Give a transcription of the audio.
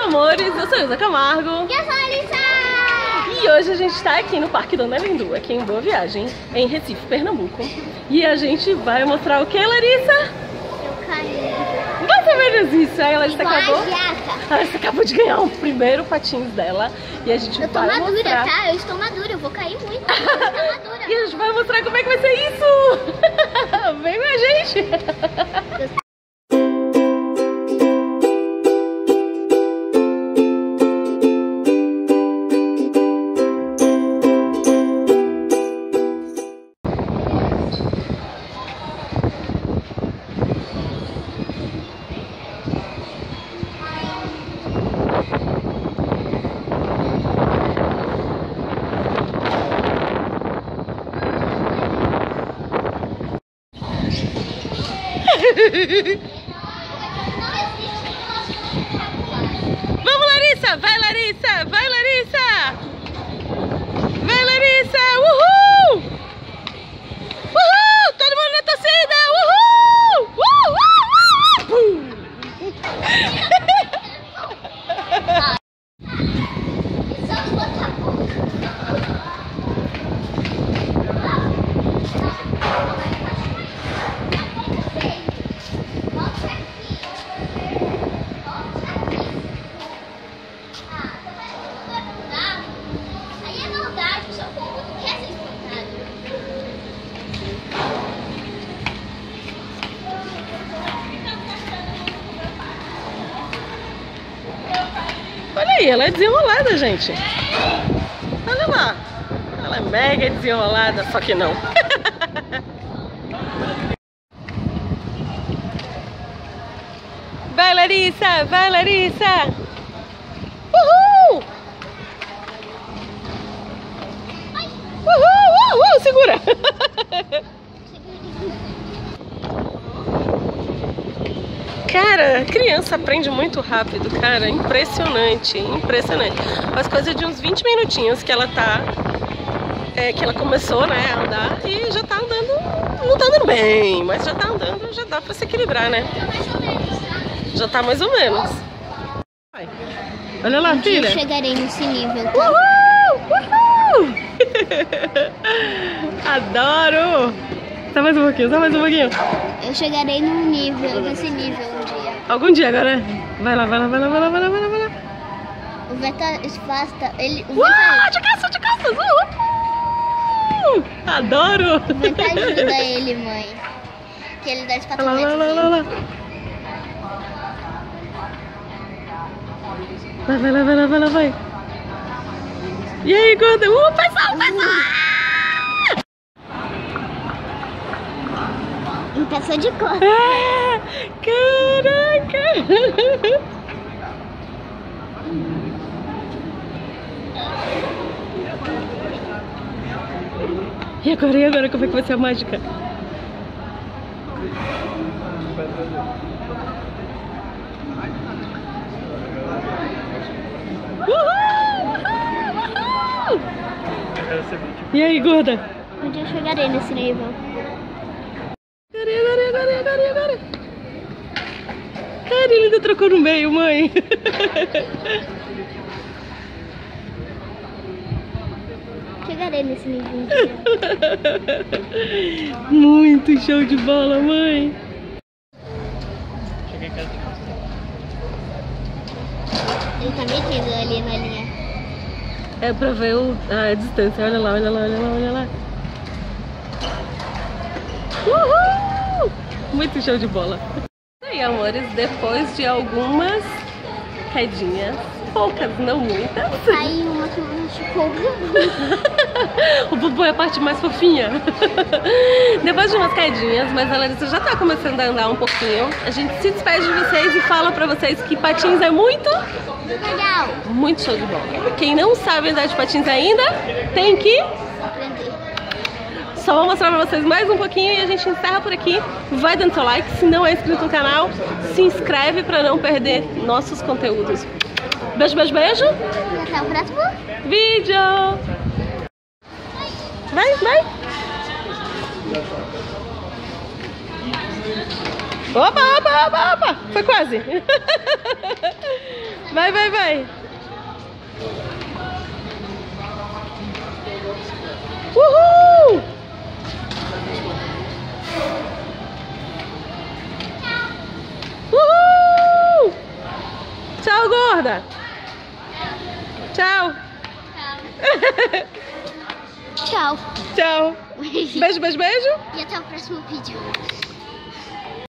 amores, eu sou Ilza Camargo. E eu sou a Larissa! E hoje a gente tá aqui no Parque Dona Lindu, aqui em Boa Viagem, em Recife, Pernambuco. E a gente vai mostrar o que, Larissa? Eu caí. Mais ou menos isso, aí a Larissa Igual acabou. a A Larissa acabou de ganhar o primeiro patins dela. E a gente Eu tô vai madura, mostrar. tá? Eu estou madura, eu vou cair muito. Eu tô madura. E a gente vai mostrar como é que vai ser isso! Vem com a gente! Vamos, Larissa! Vai, Larissa! Vai, Larissa! Vai, Larissa! Uhul! Uhul! Todo mundo na torcida! Uhul! Olha aí, ela é desenrolada, gente. Olha lá. Ela é mega desenrolada, só que não. Vai, Larissa! Vai, Larissa! Uhul! Uhul! Uhul! Segura! Cara, criança aprende muito rápido, cara. Impressionante, impressionante. Faz coisa de uns 20 minutinhos que ela tá... que ela começou, né, a andar e já tá andando... Não tá andando bem, mas já tá andando, já dá pra se equilibrar, né? Já tá mais ou menos. Vai. Olha lá, filha. Eu chegarei nesse nível, tá? Uhul! Uhul! Adoro! Só mais um pouquinho, só mais um pouquinho. Eu chegarei nesse nível um dia. Algum dia agora. Vai lá, vai lá, vai lá, vai lá, vai lá, vai lá, vai lá. O Veta Espasta, ele... De caça, de caça! Adoro! O Veta ajuda ele, mãe. Que ele dá Lá, lá, lá, lá, lá. Vai, vai lá, vai lá, vai lá, vai. E aí, gorda? Pessoal, pessoal! Passou de cor. Ah, caraca! E agora, como é que vai ser a mágica? Uhul! E aí, gorda? Um dia eu chegarei nesse nível. Agora. Cara, ele ainda trocou no meio, mãe. Chegarei nesse nível um dia. Muito show de bola, mãe. Ele tá metido ali na linha. É pra ver a distância. Olha lá, olha lá, olha lá, olha lá. Uhul! Muito show de bola. E aí, amores, depois de algumas quedinhas, poucas, não muitas. Aí uma que machucou o bumbum. O bumbum é a parte mais fofinha. Depois de umas quedinhas, mas a Larissa já tá começando a andar um pouquinho. A gente se despede de vocês e fala pra vocês que patins é muito Legal. muito show de bola. Quem não sabe andar de patins ainda, tem que Aprender. Só vou mostrar pra vocês mais um pouquinho e a gente encerra por aqui. Vai dando seu like, se não é inscrito no canal, se inscreve pra não perder nossos conteúdos. Beijo, beijo, beijo. E até o próximo vídeo. Vai, vai. Opa, opa, opa, opa. Foi quase. Vai, vai, vai. Uhul! Uhul! Tchau, gorda. Tchau. Tchau. Tchau. Beijo, beijo, beijo. E até o próximo vídeo.